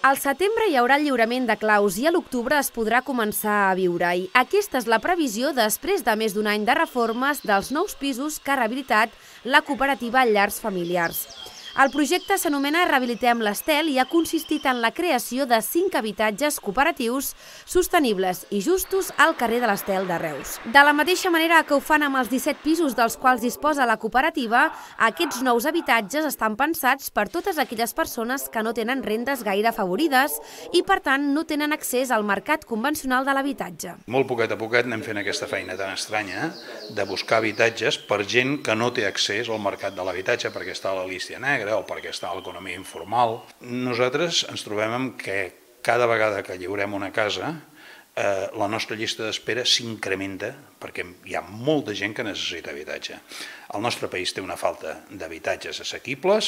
Al setembre hi haurà el lliurament de claus i a l'octubre es podrà començar a viure-hi. Aquesta és la previsió després de més d'un any de reformes dels nous pisos que ha rehabilitat la cooperativa Llars Familiars. El projecte s'anomena Rehabilitem l'Estel i ha consistit en la creació de 5 habitatges cooperatius sostenibles i justos al carrer de l'Estel de Reus. De la mateixa manera que ho fan amb els 17 pisos dels quals disposa la cooperativa, aquests nous habitatges estan pensats per totes aquelles persones que no tenen rendes gaire afavorides i, per tant, no tenen accés al mercat convencional de l'habitatge. Molt poquet a poquet anem fent aquesta feina tan estranya de buscar habitatges per gent que no té accés al mercat de l'habitatge perquè està a la llista negra o perquè està a l'economia informal. Nosaltres ens trobem amb que cada vegada que lliurem una casa la nostra llista d'espera s'incrementa perquè hi ha molta gent que necessita habitatge. El nostre país té una falta d'habitatges assequibles,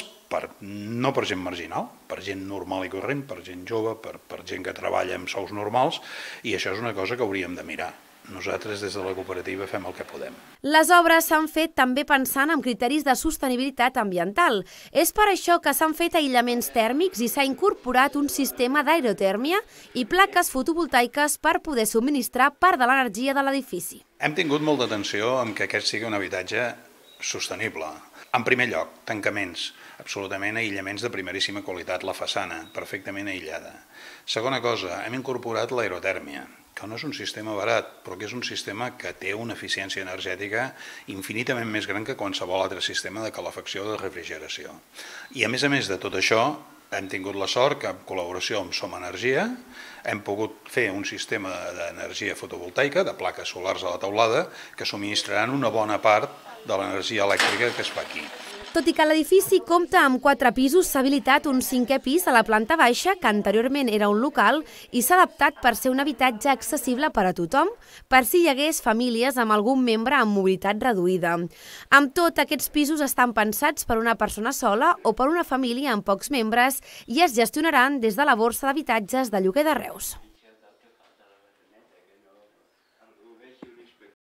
no per gent marginal, per gent normal i corrent, per gent jove, per gent que treballa amb sous normals, i això és una cosa que hauríem de mirar. Nosaltres des de la cooperativa fem el que podem. Les obres s'han fet també pensant en criteris de sostenibilitat ambiental. És per això que s'han fet aïllaments tèrmics i s'ha incorporat un sistema d'aerotèrmia i plaques fotovoltaiques per poder subministrar part de l'energia de l'edifici. Hem tingut molta atenció en que aquest sigui un habitatge sostenible. En primer lloc, tancaments, absolutament aïllaments de primeríssima qualitat, la façana perfectament aïllada. Segona cosa, hem incorporat l'aerotèrmia, que no és un sistema barat, però que és un sistema que té una eficiència energètica infinitament més gran que qualsevol altre sistema de calefacció o de refrigeració. I a més de tot això, hem tingut la sort que en col·laboració amb Som Energia hem pogut fer un sistema d'energia fotovoltaica, de plaques solars a la teulada, que subministraran una bona part de l'energia elèctrica que es fa aquí. Tot i que l'edifici compta amb 4 pisos, s'ha habilitat un 5è pis a la planta baixa, que anteriorment era un local, i s'ha adaptat per ser un habitatge accessible per a tothom, per si hi hagués famílies amb algun membre amb mobilitat reduïda. Amb tot, aquests pisos estan pensats per una persona sola o per una família amb pocs membres i es gestionaran des de la borsa d'habitatges de lloguer de Reus.